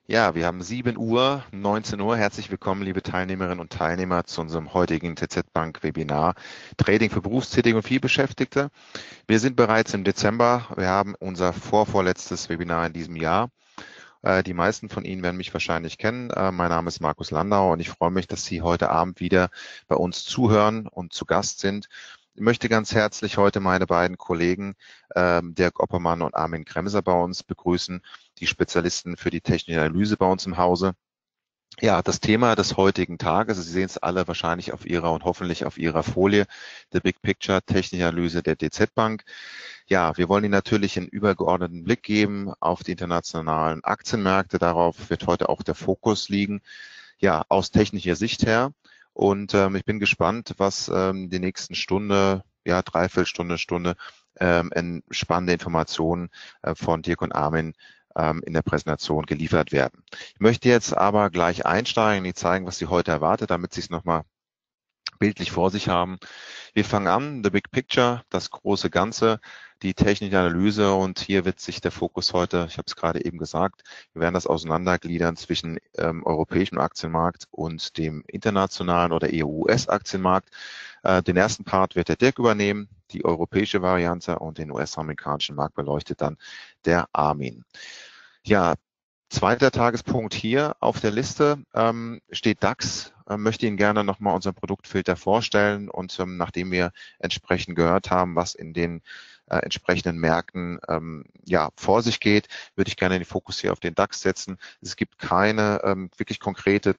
Ja, wir haben 7 Uhr, 19 Uhr. Herzlich willkommen, liebe Teilnehmerinnen und Teilnehmer, zu unserem heutigen TZ Bank Webinar Trading für Berufstätige und Vielbeschäftigte. Wir sind bereits im Dezember. Wir haben unser vorvorletztes Webinar in diesem Jahr. Die meisten von Ihnen werden mich wahrscheinlich kennen. Mein Name ist Markus Landau und ich freue mich, dass Sie heute Abend wieder bei uns zuhören und zu Gast sind. Ich möchte ganz herzlich heute meine beiden Kollegen Dirk Oppermann und Armin Kremser bei uns begrüßen, die Spezialisten für die technische Analyse bei uns im Hause. Ja, das Thema des heutigen Tages, Sie sehen es alle wahrscheinlich auf Ihrer und hoffentlich auf Ihrer Folie, The Big Picture, technische Analyse der DZ Bank. Ja, wir wollen Ihnen natürlich einen übergeordneten Blick geben auf die internationalen Aktienmärkte. Darauf wird heute auch der Fokus liegen, ja, aus technischer Sicht her. Und ich bin gespannt, was die nächsten Stunde, ja, Dreiviertelstunde, spannende Informationen von Dirk und Armin in der Präsentation geliefert werden. Ich möchte jetzt aber gleich einsteigen, Ihnen zeigen, was Sie heute erwartet, damit Sie es nochmal bildlich vor sich haben. Wir fangen an, the big picture, das große Ganze, die technische Analyse, und hier wird sich der Fokus heute, ich habe es gerade eben gesagt, wir werden das auseinandergliedern zwischen europäischem Aktienmarkt und dem internationalen oder EU-US-Aktienmarkt. Den ersten Part wird der Dirk übernehmen, die europäische Variante, und den US-amerikanischen Markt beleuchtet dann der Armin. Ja, zweiter Tagespunkt hier auf der Liste steht DAX. Möchte Ihnen gerne nochmal unseren Produktfilter vorstellen, und nachdem wir entsprechend gehört haben, was in den entsprechenden Märkten ja, vor sich geht, würde ich gerne den Fokus hier auf den DAX setzen. Es gibt keine wirklich konkrete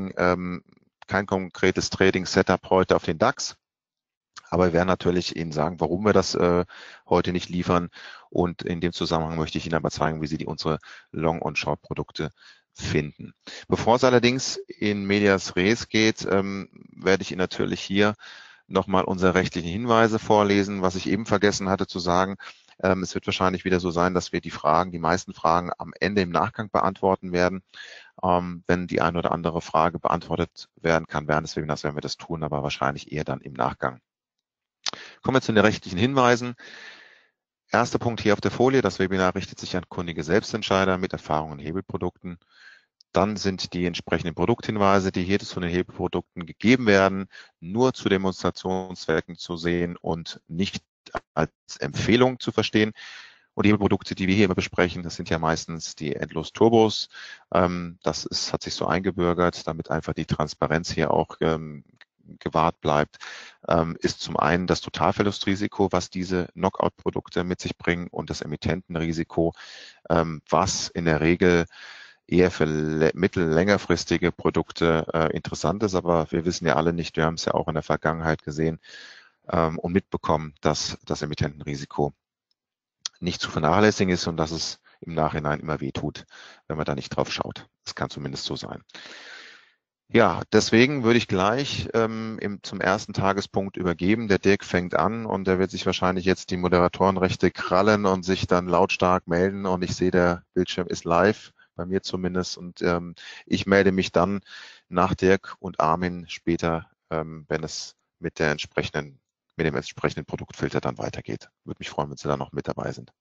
kein konkretes Trading-Setup heute auf den DAX. Aber wir werden natürlich Ihnen sagen, warum wir das heute nicht liefern. Und in dem Zusammenhang möchte ich Ihnen aber zeigen, wie Sie unsere Long- und Short-Produkte finden. Bevor es allerdings in Medias Res geht, werde ich Ihnen natürlich hier nochmal unsere rechtlichen Hinweise vorlesen. Was ich eben vergessen hatte zu sagen, es wird wahrscheinlich wieder so sein, dass wir die meisten Fragen am Ende im Nachgang beantworten werden. Wenn die eine oder andere Frage beantwortet werden kann während des Webinars, werden wir das tun, aber wahrscheinlich eher dann im Nachgang. Kommen wir zu den rechtlichen Hinweisen. Erster Punkt hier auf der Folie, das Webinar richtet sich an kundige Selbstentscheider mit Erfahrung in Hebelprodukten. Dann sind die entsprechenden Produkthinweise, die hier zu den Hebelprodukten gegeben werden, nur zu Demonstrationszwecken zu sehen und nicht als Empfehlung zu verstehen. Und die Hebelprodukte, die wir hier immer besprechen, das sind ja meistens die Endlos-Turbos. Hat sich so eingebürgert, damit einfach die Transparenz hier auch gewahrt bleibt, ist zum einen das Totalverlustrisiko, was diese Knockout-Produkte mit sich bringen, und das Emittentenrisiko, was in der Regel eher für längerfristige Produkte interessant ist. Aber wir wissen ja alle nicht, wir haben es ja auch in der Vergangenheit gesehen und mitbekommen, dass das Emittentenrisiko nicht zu vernachlässigen ist und dass es im Nachhinein immer wehtut, wenn man da nicht drauf schaut. Das kann zumindest so sein. Ja, deswegen würde ich gleich zum ersten Tagespunkt übergeben. Der Dirk fängt an und der wird sich wahrscheinlich jetzt die Moderatorenrechte krallen und sich dann lautstark melden. Und ich sehe, der Bildschirm ist live, bei mir zumindest. Und ich melde mich dann nach Dirk und Armin später, wenn es mit dem entsprechenden Produktfilter dann weitergeht. Würde mich freuen, wenn Sie da noch mit dabei sind.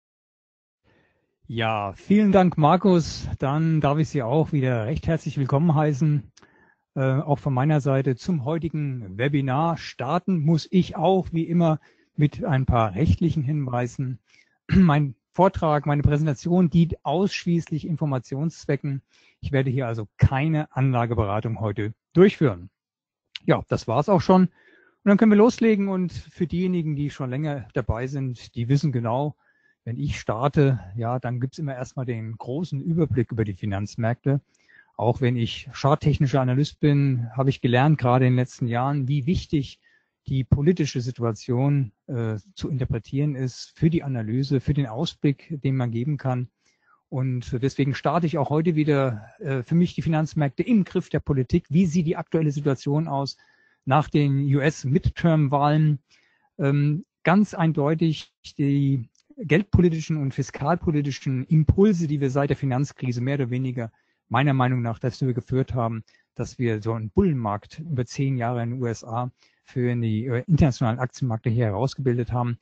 Ja, vielen Dank, Markus. Dann darf ich Sie auch wieder recht herzlich willkommen heißen. Auch von meiner Seite zum heutigen Webinar. Starten muss ich auch wie immer mit ein paar rechtlichen Hinweisen. Mein Vortrag, meine Präsentation dient ausschließlich Informationszwecken. Ich werde hier also keine Anlageberatung heute durchführen. Ja, das war's auch schon. Und dann können wir loslegen. Und für diejenigen, die schon länger dabei sind, die wissen genau, wenn ich starte, ja, dann gibt's immer erstmal den großen Überblick über die Finanzmärkte. Auch wenn ich charttechnischer Analyst bin, habe ich gelernt, gerade in den letzten Jahren, wie wichtig die politische Situation zu interpretieren ist für die Analyse, für den Ausblick, den man geben kann. Und deswegen starte ich auch heute wieder für mich die Finanzmärkte im Griff der Politik. Wie sieht die aktuelle Situation aus nach den US-Midterm-Wahlen? Ganz eindeutig die geldpolitischen und fiskalpolitischen Impulse, die wir seit der Finanzkrise mehr oder weniger meiner Meinung nach dazu geführt haben, dass wir so einen Bullenmarkt über 10 Jahre in den USA für die internationalen Aktienmärkte hier herausgebildet haben.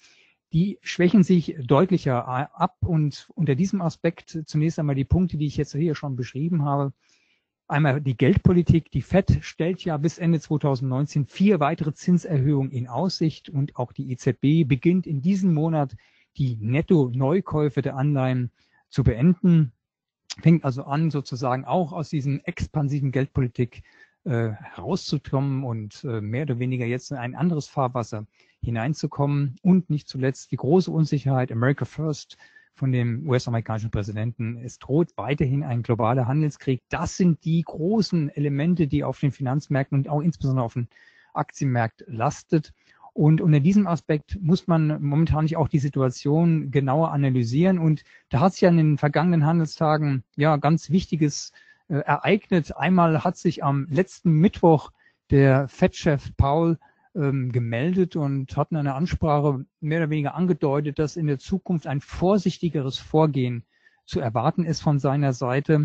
die schwächen sich deutlicher ab. Und unter diesem Aspekt zunächst einmal die Punkte, die ich jetzt hier schon beschrieben habe. Einmal die Geldpolitik. Die FED stellt ja bis Ende 2019 4 weitere Zinserhöhungen in Aussicht und auch die EZB beginnt in diesem Monat die Netto-Neukäufe der Anleihen zu beenden. Fängt also an, sozusagen auch aus diesen expansiven Geldpolitik herauszukommen und mehr oder weniger jetzt in ein anderes Fahrwasser hineinzukommen. Und nicht zuletzt die große Unsicherheit, America First, von dem US-amerikanischen Präsidenten. Es droht weiterhin ein globaler Handelskrieg. Das sind die großen Elemente, die auf den Finanzmärkten und auch insbesondere auf den Aktienmarkt lastet. Und unter diesem Aspekt muss man momentan nicht auch die Situation genauer analysieren. Und da hat sich ja in den vergangenen Handelstagen ja ganz Wichtiges ereignet. Einmal hat sich am letzten Mittwoch der Fed-Chef Powell gemeldet und hat in einer Ansprache mehr oder weniger angedeutet, dass in der Zukunft ein vorsichtigeres Vorgehen zu erwarten ist von seiner Seite.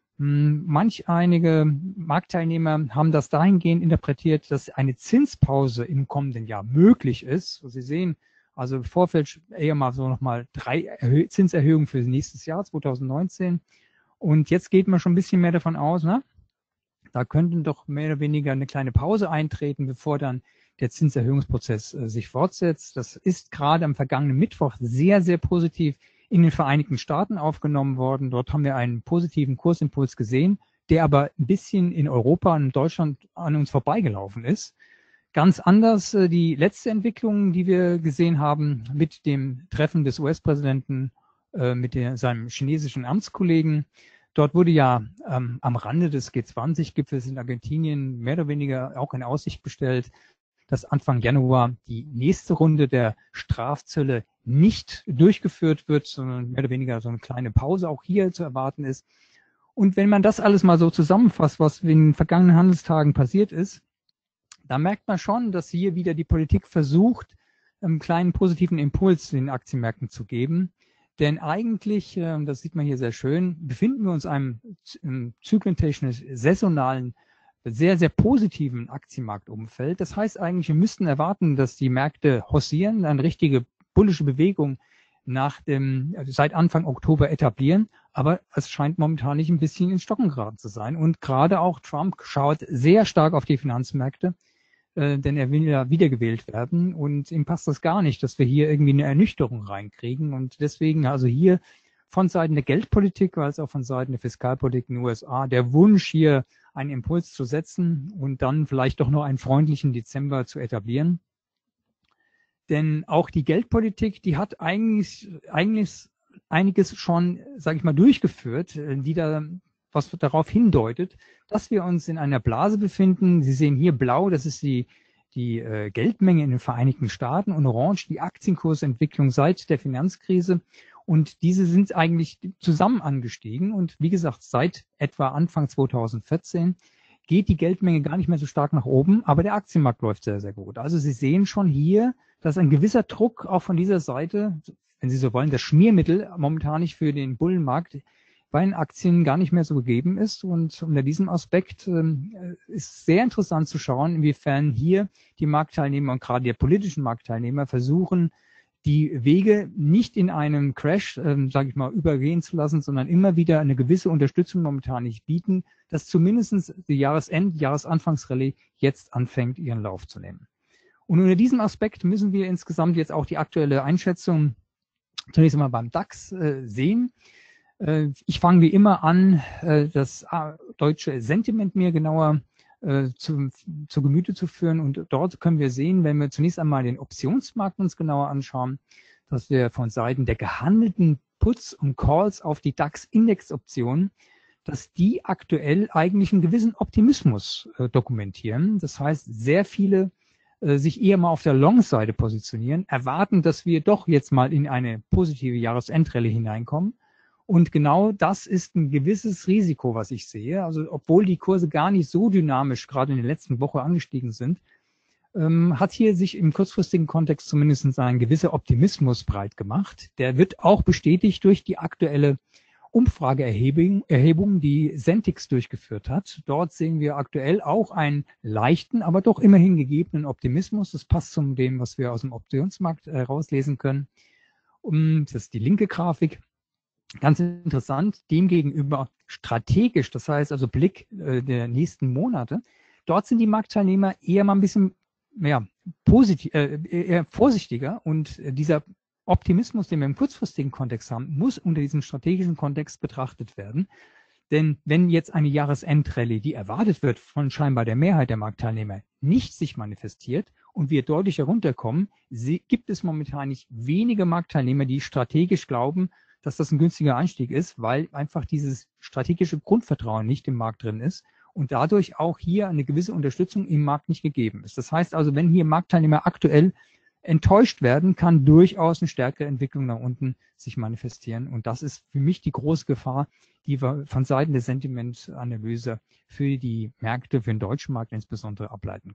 Einige Marktteilnehmer haben das dahingehend interpretiert, dass eine Zinspause im kommenden Jahr möglich ist. Sie sehen, also im Vorfeld eher mal so nochmal 3 Zinserhöhungen für nächstes Jahr 2019. Und jetzt geht man schon ein bisschen mehr davon aus, ne? Da könnte doch mehr oder weniger eine kleine Pause eintreten, bevor dann der Zinserhöhungsprozess sich fortsetzt. Das ist gerade am vergangenen Mittwoch sehr, sehr positiv in den Vereinigten Staaten aufgenommen worden. Dort haben wir einen positiven Kursimpuls gesehen, der aber ein bisschen in Europa und in Deutschland an uns vorbeigelaufen ist. Ganz anders die letzte Entwicklung, die wir gesehen haben mit dem Treffen des US-Präsidenten mit seinem chinesischen Amtskollegen. Dort wurde ja am Rande des G20-Gipfels in Argentinien mehr oder weniger auch in Aussicht gestellt, dass Anfang Januar die nächste Runde der Strafzölle nicht durchgeführt wird, sondern mehr oder weniger so eine kleine Pause auch hier zu erwarten ist. Und wenn man das alles mal so zusammenfasst, was in den vergangenen Handelstagen passiert ist, da merkt man schon, dass hier wieder die Politik versucht, einen kleinen positiven Impuls den Aktienmärkten zu geben. Denn eigentlich, das sieht man hier sehr schön, befinden wir uns im zyklentechnisch saisonalen, sehr, sehr positiven Aktienmarktumfeld. Das heißt eigentlich, wir müssten erwarten, dass die Märkte haussieren, eine richtige bullische Bewegung seit Anfang Oktober etablieren. Aber es scheint momentan nicht ein bisschen ins Stocken geraten zu sein. Und gerade auch Trump schaut sehr stark auf die Finanzmärkte, denn er will ja wiedergewählt werden. Und ihm passt das gar nicht, dass wir hier irgendwie eine Ernüchterung reinkriegen. Und deswegen also hier von Seiten der Geldpolitik als auch von Seiten der Fiskalpolitik in den USA der Wunsch, hier einen Impuls zu setzen und dann vielleicht doch noch einen freundlichen Dezember zu etablieren. Denn auch die Geldpolitik, die hat eigentlich einiges schon, sage ich mal, durchgeführt, was darauf hindeutet, dass wir uns in einer Blase befinden. Sie sehen hier blau, das ist die Geldmenge in den Vereinigten Staaten und orange die Aktienkursentwicklung seit der Finanzkrise. Und diese sind eigentlich zusammen angestiegen. Und wie gesagt, seit etwa Anfang 2014 geht die Geldmenge gar nicht mehr so stark nach oben, aber der Aktienmarkt läuft sehr, sehr gut. Also Sie sehen schon hier, dass ein gewisser Druck auch von dieser Seite, wenn Sie so wollen, das Schmiermittel momentan nicht für den Bullenmarkt bei den Aktien gar nicht mehr so gegeben ist. Und unter diesem Aspekt ist sehr interessant zu schauen, inwiefern hier die Marktteilnehmer und gerade die politischen Marktteilnehmer versuchen, die Wege nicht in einem Crash, sage ich mal, übergehen zu lassen, sondern immer wieder eine gewisse Unterstützung momentan nicht bieten, dass zumindest die Jahresanfangsrallye jetzt anfängt, ihren Lauf zu nehmen. Und unter diesem Aspekt müssen wir insgesamt jetzt auch die aktuelle Einschätzung zunächst einmal beim DAX sehen. Ich fange wie immer an, das deutsche Sentiment mir genauer zu Gemüte zu führen. Und dort können wir sehen, wenn wir zunächst einmal den Optionsmarkt uns genauer anschauen, dass wir von Seiten der gehandelten Puts und Calls auf die DAX-Index-Optionen, dass die aktuell eigentlich einen gewissen Optimismus dokumentieren. Das heißt, sehr viele sich eher mal auf der Long-Seite positionieren, erwarten, dass wir doch jetzt mal in eine positive Jahresendrallye hineinkommen. Und genau das ist ein gewisses Risiko, was ich sehe. Also obwohl die Kurse gar nicht so dynamisch gerade in der letzten Woche angestiegen sind, hat hier sich im kurzfristigen Kontext zumindest ein gewisser Optimismus breit gemacht. Der wird auch bestätigt durch die aktuelle Umfrageerhebung, die Sentix durchgeführt hat. Dort sehen wir aktuell auch einen leichten, aber doch immerhin gegebenen Optimismus. Das passt zu dem, was wir aus dem Optionsmarkt herauslesen können. Das ist die linke Grafik. Ganz interessant, demgegenüber strategisch, das heißt also Blick der nächsten Monate, dort sind die Marktteilnehmer eher mal ein bisschen eher vorsichtiger und dieser Optimismus, den wir im kurzfristigen Kontext haben, muss unter diesem strategischen Kontext betrachtet werden. Denn wenn jetzt eine Jahresendrallye, die erwartet wird von scheinbar der Mehrheit der Marktteilnehmer, nicht sich manifestiert und wir deutlich herunterkommen, gibt es momentan nicht wenige Marktteilnehmer, die strategisch glauben, dass das ein günstiger Einstieg ist, weil einfach dieses strategische Grundvertrauen nicht im Markt drin ist und dadurch auch hier eine gewisse Unterstützung im Markt nicht gegeben ist. Das heißt also, wenn hier Marktteilnehmer aktuell enttäuscht werden, kann durchaus eine stärkere Entwicklung nach unten sich manifestieren. Und das ist für mich die große Gefahr, die wir von Seiten der Sentimentanalyse für die Märkte, für den deutschen Markt insbesondere ableiten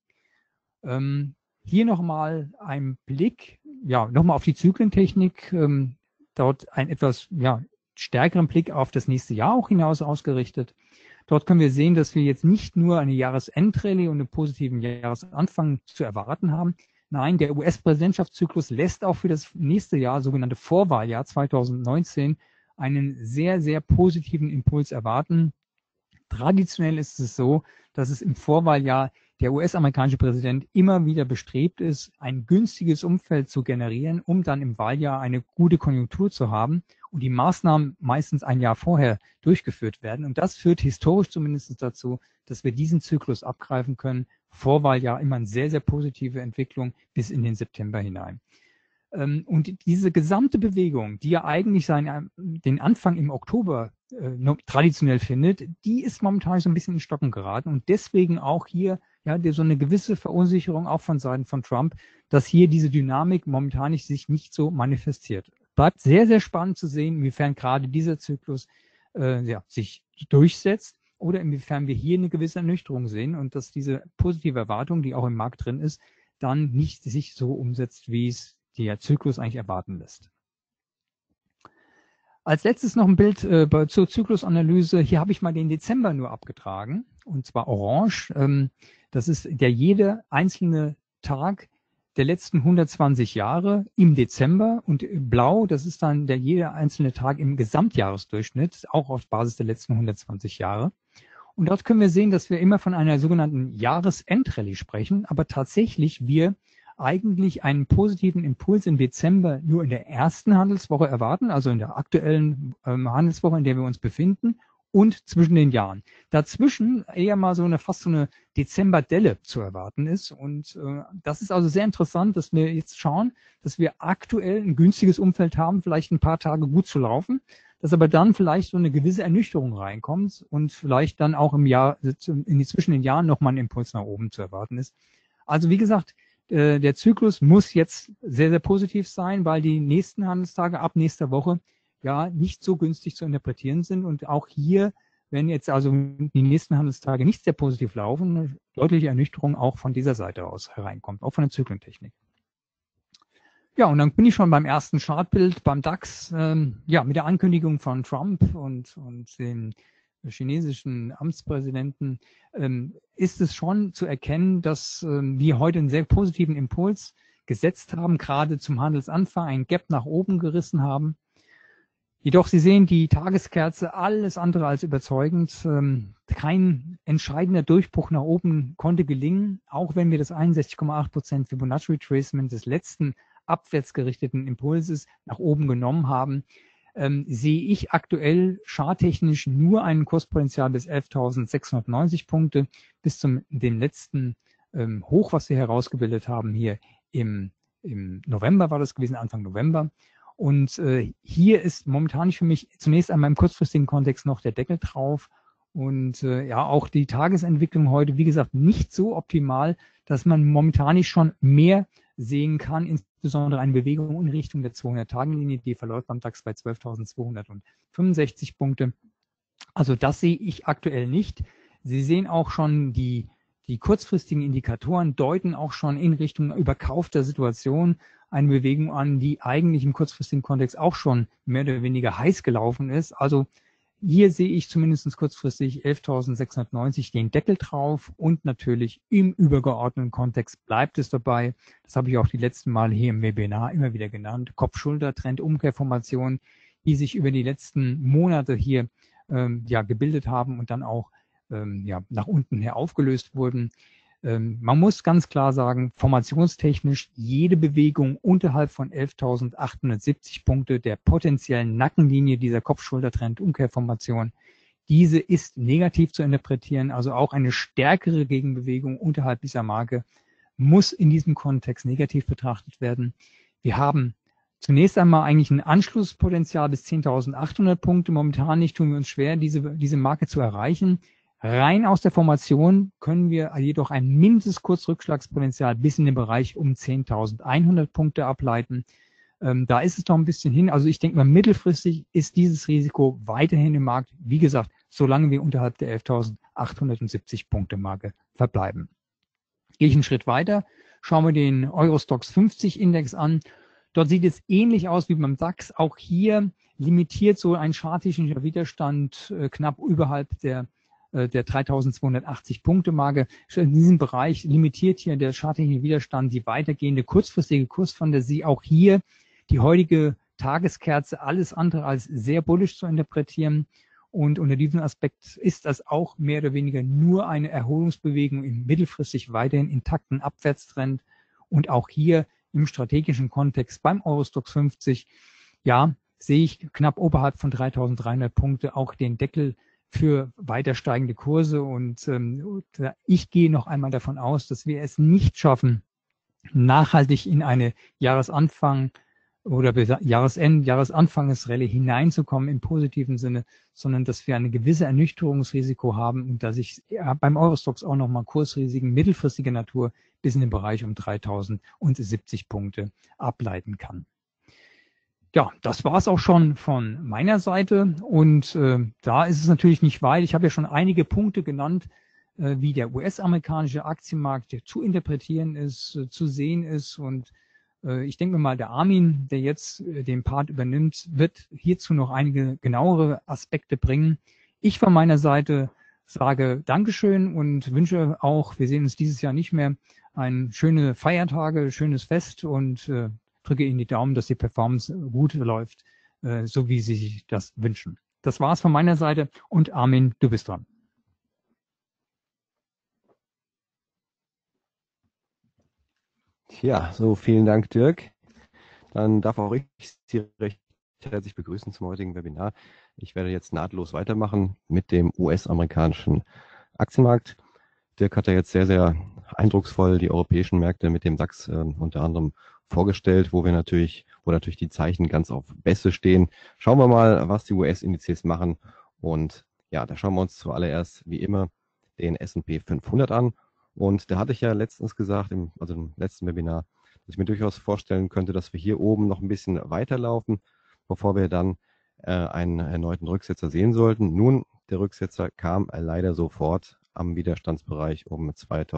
können. Hier nochmal ein Blick, nochmal auf die Zyklentechnik. Dort einen etwas stärkeren Blick auf das nächste Jahr auch hinaus ausgerichtet. Dort können wir sehen, dass wir jetzt nicht nur eine Jahresendrallye und einen positiven Jahresanfang zu erwarten haben. Nein, der US-Präsidentschaftszyklus lässt auch für das nächste Jahr, sogenannte Vorwahljahr 2019, einen sehr, sehr positiven Impuls erwarten. Traditionell ist es so, dass es im Vorwahljahr der US-amerikanische Präsident immer wieder bestrebt ist, ein günstiges Umfeld zu generieren, um dann im Wahljahr eine gute Konjunktur zu haben und die Maßnahmen meistens ein Jahr vorher durchgeführt werden. Und das führt historisch zumindest dazu, dass wir diesen Zyklus abgreifen können. Vorwahljahr immer eine sehr, sehr positive Entwicklung bis in den September hinein. Und diese gesamte Bewegung, die ja eigentlich den Anfang im Oktober traditionell findet, die ist momentan so ein bisschen in Stocken geraten und deswegen auch hier so eine gewisse Verunsicherung auch von Seiten von Trump, dass hier diese Dynamik momentan sich nicht so manifestiert. Bleibt sehr, sehr spannend zu sehen, inwiefern gerade dieser Zyklus sich durchsetzt oder inwiefern wir hier eine gewisse Ernüchterung sehen und dass diese positive Erwartung, die auch im Markt drin ist, dann nicht sich so umsetzt, wie es der Zyklus eigentlich erwarten lässt. Als letztes noch ein Bild zur Zyklusanalyse. Hier habe ich mal den Dezember nur abgetragen, und zwar orange. Das ist jede einzelne Tag der letzten 120 Jahre im Dezember und blau, das ist dann jede einzelne Tag im Gesamtjahresdurchschnitt, auch auf Basis der letzten 120 Jahre. Und dort können wir sehen, dass wir immer von einer sogenannten Jahresendrallye sprechen, aber tatsächlich wir eigentlich einen positiven Impuls im Dezember nur in der ersten Handelswoche erwarten, also in der aktuellen Handelswoche, in der wir uns befinden, und zwischen den Jahren. Dazwischen eher mal fast so eine Dezemberdelle zu erwarten ist. Und das ist also sehr interessant, dass wir jetzt schauen, dass wir aktuell ein günstiges Umfeld haben, vielleicht ein paar Tage gut zu laufen, dass aber dann vielleicht so eine gewisse Ernüchterung reinkommt und vielleicht dann auch zwischen den Jahren nochmal ein Impuls nach oben zu erwarten ist. Also wie gesagt, der Zyklus muss jetzt sehr, sehr positiv sein, weil die nächsten Handelstage ab nächster Woche nicht so günstig zu interpretieren sind. Und auch hier, wenn jetzt also die nächsten Handelstage nicht sehr positiv laufen, eine deutliche Ernüchterung auch von dieser Seite aus hereinkommt, auch von der Zyklentechnik. Ja, und dann bin ich schon beim ersten Chartbild beim DAX, mit der Ankündigung von Trump und dem chinesischen Amtspräsidenten ist es schon zu erkennen, dass wir heute einen sehr positiven Impuls gesetzt haben, gerade zum Handelsanfang einen Gap nach oben gerissen haben. Jedoch, Sie sehen die Tageskerze, alles andere als überzeugend. Kein entscheidender Durchbruch nach oben konnte gelingen, auch wenn wir das 61,8% Fibonacci Retracement des letzten abwärtsgerichteten Impulses nach oben genommen haben. Sehe ich aktuell charttechnisch nur ein Kurspotenzial bis 11.690 Punkte bis zum dem letzten Hoch, was wir herausgebildet haben, hier im November war das gewesen, Anfang November. Und hier ist momentan für mich zunächst einmal im kurzfristigen Kontext noch der Deckel drauf. Und auch die Tagesentwicklung heute, wie gesagt, nicht so optimal, dass man momentan nicht schon mehr sehen kann, insbesondere eine Bewegung in Richtung der 200-Tage-Linie, die verläuft beim DAX bei 12.265 Punkte. Also das sehe ich aktuell nicht. Sie sehen auch schon die kurzfristigen Indikatoren deuten auch schon in Richtung überkaufter Situation. eine Bewegung an, die eigentlich im kurzfristigen Kontext auch schon mehr oder weniger heiß gelaufen ist. Also hier sehe ich zumindest kurzfristig 11.690 den Deckel drauf und natürlich im übergeordneten Kontext bleibt es dabei. Das habe ich auch die letzten Male hier im Webinar immer wieder genannt. Kopf-Schulter-Trend, Umkehrformation, die sich über die letzten Monate hier gebildet haben und dann auch nach unten her aufgelöst wurden. Man muss ganz klar sagen, formationstechnisch jede Bewegung unterhalb von 11.870 Punkte der potenziellen Nackenlinie dieser Kopf-Schulter-Trend-Umkehrformation, diese ist negativ zu interpretieren. Also auch eine stärkere Gegenbewegung unterhalb dieser Marke muss in diesem Kontext negativ betrachtet werden. Wir haben zunächst einmal eigentlich ein Anschlusspotenzial bis 10.800 Punkte. Momentan nicht tun wir uns schwer, diese Marke zu erreichen. Rein aus der Formation können wir jedoch ein mindestes Kurzrückschlagspotenzial bis in den Bereich um 10.100 Punkte ableiten. Da ist es noch ein bisschen hin. Also ich denke mal, mittelfristig ist dieses Risiko weiterhin im Markt. Wie gesagt, solange wir unterhalb der 11.870 Punkte Marke verbleiben. Gehe ich einen Schritt weiter, schauen wir den Eurostoxx 50 Index an. Dort sieht es ähnlich aus wie beim DAX. Auch hier limitiert so ein charttechnischer Widerstand knapp überhalb der 3.280 Punkte Marke. In diesem Bereich limitiert hier der charttechnische Widerstand die weitergehende kurzfristige Kursfantasie. Auch hier die heutige Tageskerze alles andere als sehr bullisch zu interpretieren. Und unter diesem Aspekt ist das auch mehr oder weniger nur eine Erholungsbewegung im mittelfristig weiterhin intakten Abwärtstrend. Und auch hier im strategischen Kontext beim Eurostoxx 50, ja, sehe ich knapp oberhalb von 3.300 Punkte auch den Deckel für weiter steigende Kurse. Und ich gehe noch einmal davon aus, dass wir es nicht schaffen, nachhaltig in eine Jahresanfang- oder Jahresanfangesrallye hineinzukommen im positiven Sinne, sondern dass wir eine gewisse Ernüchterungsrisiko haben und dass ich beim Eurostoxx auch nochmal Kursrisiken mittelfristiger Natur bis in den Bereich um 3.070 Punkte ableiten kann. Ja, das war es auch schon von meiner Seite und da ist es natürlich nicht weit. Ich habe ja schon einige Punkte genannt, wie der US-amerikanische Aktienmarkt zu interpretieren ist, zu sehen ist und ich denke mal, der Armin, der jetzt den Part übernimmt, wird hierzu noch einige genauere Aspekte bringen. Ich von meiner Seite sage Dankeschön und wünsche auch, wir sehen uns dieses Jahr nicht mehr, ein schöne Feiertage, schönes Fest und drücke Ihnen die Daumen, dass die Performance gut läuft, so wie Sie sich das wünschen. Das war's von meiner Seite und Armin, du bist dran. Ja, so vielen Dank, Dirk. Dann darf auch ich Sie recht herzlich begrüßen zum heutigen Webinar. Ich werde jetzt nahtlos weitermachen mit dem US-amerikanischen Aktienmarkt. Dirk hat ja jetzt sehr, sehr eindrucksvoll die europäischen Märkte mit dem DAX unter anderem vorgestellt, wo natürlich die Zeichen ganz auf Bässe stehen. Schauen wir mal, was die US-Indizes machen. Und ja, da schauen wir uns zuallererst wie immer den S&P 500 an. Und da hatte ich ja letztens gesagt, im letzten Webinar, dass ich mir durchaus vorstellen könnte, dass wir hier oben noch ein bisschen weiterlaufen, bevor wir dann einen erneuten Rücksetzer sehen sollten. Nun, der Rücksetzer kam leider sofort am Widerstandsbereich um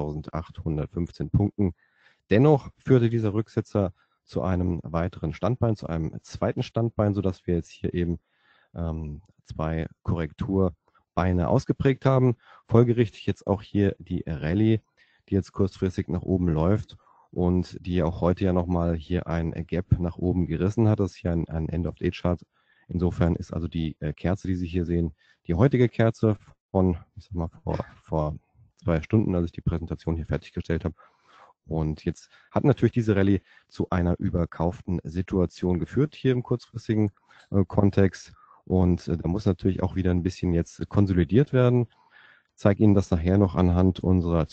2.815 Punkten. Dennoch führte dieser Rücksetzer zu einem weiteren Standbein, zu einem zweiten Standbein, sodass wir jetzt hier eben zwei Korrekturbeine ausgeprägt haben. Folgerichtig jetzt auch hier die Rallye, die jetzt kurzfristig nach oben läuft und die auch heute ja nochmal hier ein Gap nach oben gerissen hat. Das ist hier ein End-of-Day-Chart. Insofern ist also die Kerze, die Sie hier sehen, die heutige Kerze von, ich sag mal, vor 2 Stunden, als ich die Präsentation hier fertiggestellt habe. Und jetzt hat natürlich diese Rallye zu einer überkauften Situation geführt hier im kurzfristigen Kontext. Und da muss natürlich auch wieder ein bisschen jetzt konsolidiert werden. Ich zeige Ihnen das nachher noch anhand unserer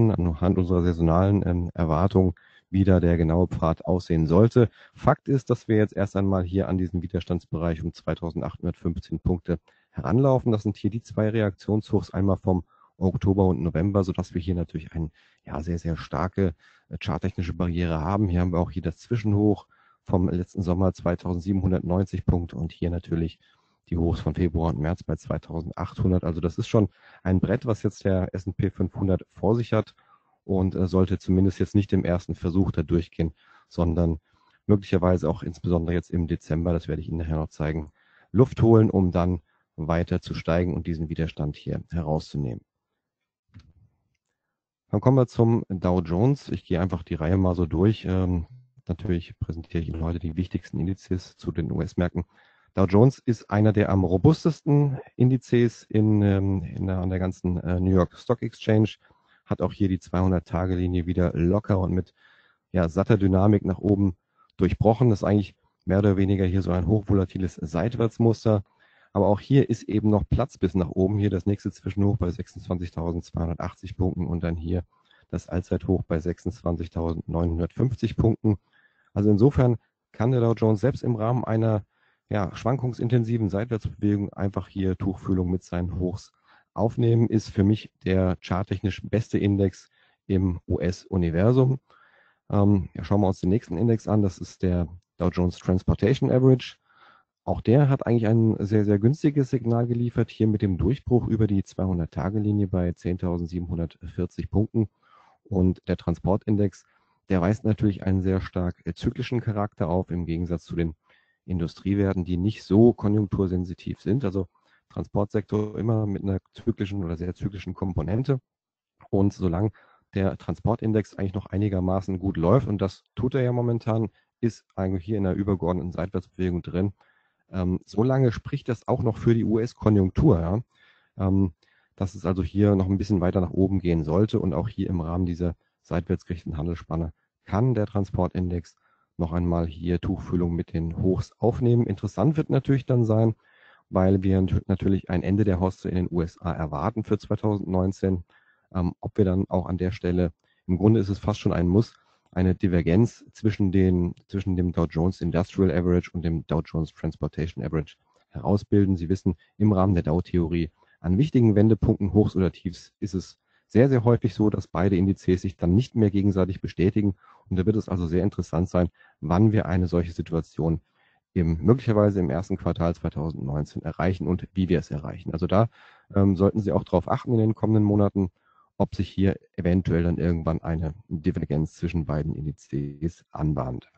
saisonalen Erwartungen, wie da der genaue Pfad aussehen sollte. Fakt ist, dass wir jetzt erst einmal hier an diesen Widerstandsbereich um 2.815 Punkte heranlaufen. Das sind hier die 2 Reaktionshochs, einmal vom Oktober und November, sodass wir hier natürlich eine sehr, sehr starke charttechnische Barriere haben. Hier haben wir auch hier das Zwischenhoch vom letzten Sommer 2.790 Punkte und hier natürlich die Hochs von Februar und März bei 2.800. Also das ist schon ein Brett, was jetzt der S&P 500 vor sich hat und sollte zumindest jetzt nicht im ersten Versuch da durchgehen, sondern möglicherweise auch insbesondere jetzt im Dezember, das werde ich Ihnen nachher noch zeigen, Luft holen, um dann weiter zu steigen und diesen Widerstand hier herauszunehmen. Dann kommen wir zum Dow Jones. Ich gehe einfach die Reihe mal so durch. Natürlich präsentiere ich Ihnen heute die wichtigsten Indizes zu den US-Märkten. Dow Jones ist einer der am robustesten Indizes an der ganzen New York Stock Exchange, hat auch hier die 200-Tage-Linie wieder locker und mit satter Dynamik nach oben durchbrochen. Das ist eigentlich mehr oder weniger hier so ein hochvolatiles Seitwärtsmuster. Aber auch hier ist eben noch Platz bis nach oben. Hier das nächste Zwischenhoch bei 26.280 Punkten und dann hier das Allzeithoch bei 26.950 Punkten. Also insofern kann der Dow Jones selbst im Rahmen einer schwankungsintensiven Seitwärtsbewegung einfach hier Tuchfühlung mit seinen Hochs aufnehmen. Ist für mich der charttechnisch beste Index im US-Universum. Schauen wir uns den nächsten Index an. Das ist der Dow Jones Transportation Average. Auch der hat eigentlich ein sehr, sehr günstiges Signal geliefert, hier mit dem Durchbruch über die 200-Tage-Linie bei 10.740 Punkten. Und der Transportindex, der weist natürlich einen sehr stark zyklischen Charakter auf, im Gegensatz zu den Industriewerten, die nicht so konjunktursensitiv sind. Also Transportsektor immer mit einer zyklischen oder sehr zyklischen Komponente. Und solange der Transportindex eigentlich noch einigermaßen gut läuft, und das tut er ja momentan, ist eigentlich hier in einer übergeordneten Seitwärtsbewegung drin. Solange spricht das auch noch für die US-Konjunktur, dass es also hier noch ein bisschen weiter nach oben gehen sollte. Und auch hier im Rahmen dieser seitwärts gerichteten Handelsspanne kann der Transportindex noch einmal hier Tuchfühlung mit den Hochs aufnehmen. Interessant wird natürlich dann sein, weil wir natürlich ein Ende der Hoste in den USA erwarten für 2019, ob wir dann auch an der Stelle, im Grunde ist es fast schon ein Muss, eine Divergenz zwischen dem Dow Jones Industrial Average und dem Dow Jones Transportation Average herausbilden. Sie wissen, im Rahmen der Dow-Theorie an wichtigen Wendepunkten, Hochs oder Tiefs, ist es sehr, sehr häufig so, dass beide Indizes sich dann nicht mehr gegenseitig bestätigen. Und da wird es also sehr interessant sein, wann wir eine solche Situation möglicherweise im ersten Quartal 2019 erreichen und wie wir es erreichen. Also da sollten Sie auch darauf achten in den kommenden Monaten, ob sich hier eventuell dann irgendwann eine Divergenz zwischen beiden Indizes anbahnt.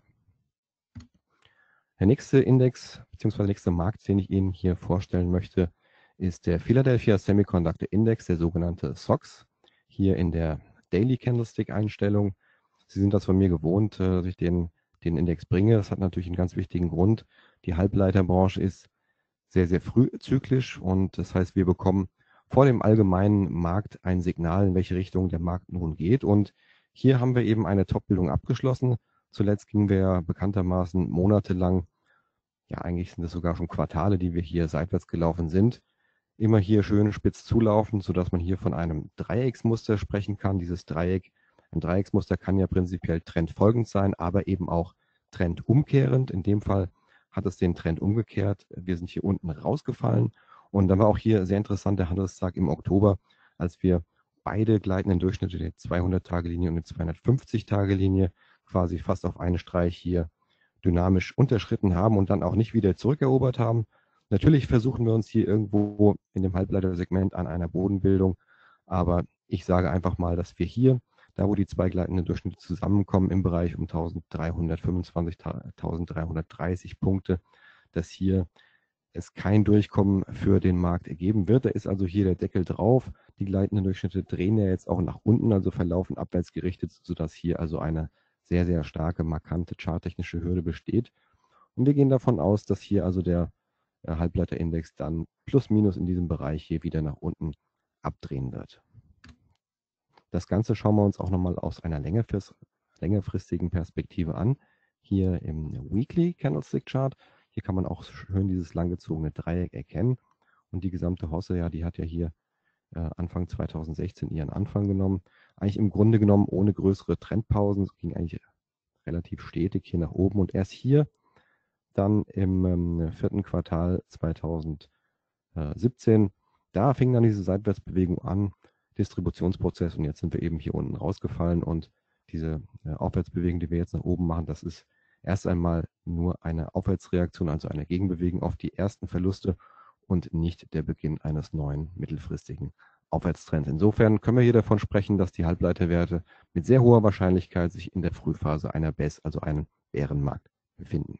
Der nächste Index bzw. der nächste Markt, den ich Ihnen hier vorstellen möchte, ist der Philadelphia Semiconductor Index, der sogenannte SOX, hier in der Daily Candlestick Einstellung. Sie sind das von mir gewohnt, dass ich den Index bringe. Das hat natürlich einen ganz wichtigen Grund. Die Halbleiterbranche ist sehr, sehr frühzyklisch und das heißt, wir bekommen vor dem allgemeinen Markt ein Signal, in welche Richtung der Markt nun geht. Und hier haben wir eben eine Top-Bildung abgeschlossen. Zuletzt gingen wir bekanntermaßen monatelang, eigentlich sind es sogar schon Quartale, die wir hier seitwärts gelaufen sind, immer hier schön spitz zulaufen, sodass man hier von einem Dreiecksmuster sprechen kann. Ein Dreiecksmuster kann ja prinzipiell trendfolgend sein, aber eben auch trendumkehrend. In dem Fall hat es den Trend umgekehrt. Wir sind hier unten rausgefallen. Und dann war auch hier sehr interessant der Handelstag im Oktober, als wir beide gleitenden Durchschnitte, der 200-Tage-Linie und die 250-Tage-Linie, quasi fast auf einen Streich hier dynamisch unterschritten haben und dann auch nicht wieder zurückerobert haben. Natürlich versuchen wir uns hier irgendwo in dem Halbleitersegment an einer Bodenbildung, aber ich sage einfach mal, dass wir hier, da wo die zwei gleitenden Durchschnitte zusammenkommen, im Bereich um 1325, 1330 Punkte, dass hier es kein Durchkommen für den Markt ergeben wird. Da ist also hier der Deckel drauf. Die gleitenden Durchschnitte drehen ja jetzt auch nach unten, also verlaufen abwärts gerichtet, sodass hier also eine sehr, sehr starke, markante charttechnische Hürde besteht. Und wir gehen davon aus, dass hier also der Halbleiterindex dann plus minus in diesem Bereich hier wieder nach unten abdrehen wird. Das Ganze schauen wir uns auch nochmal aus einer längerfristigen Perspektive an. Hier im Weekly Candlestick Chart. Hier kann man auch schön dieses langgezogene Dreieck erkennen. Und die gesamte Hosse, die hat ja hier Anfang 2016 ihren Anfang genommen. Eigentlich im Grunde genommen ohne größere Trendpausen. Es ging eigentlich relativ stetig hier nach oben. Und erst hier dann im vierten Quartal 2017, da fing dann diese Seitwärtsbewegung an, Distributionsprozess, und jetzt sind wir eben hier unten rausgefallen und diese Aufwärtsbewegung, die wir jetzt nach oben machen, das ist erst einmal nur eine Aufwärtsreaktion, also eine Gegenbewegung auf die ersten Verluste und nicht der Beginn eines neuen mittelfristigen Aufwärtstrends. Insofern können wir hier davon sprechen, dass die Halbleiterwerte mit sehr hoher Wahrscheinlichkeit sich in der Frühphase einer BES, also einen Bärenmarkt, befinden.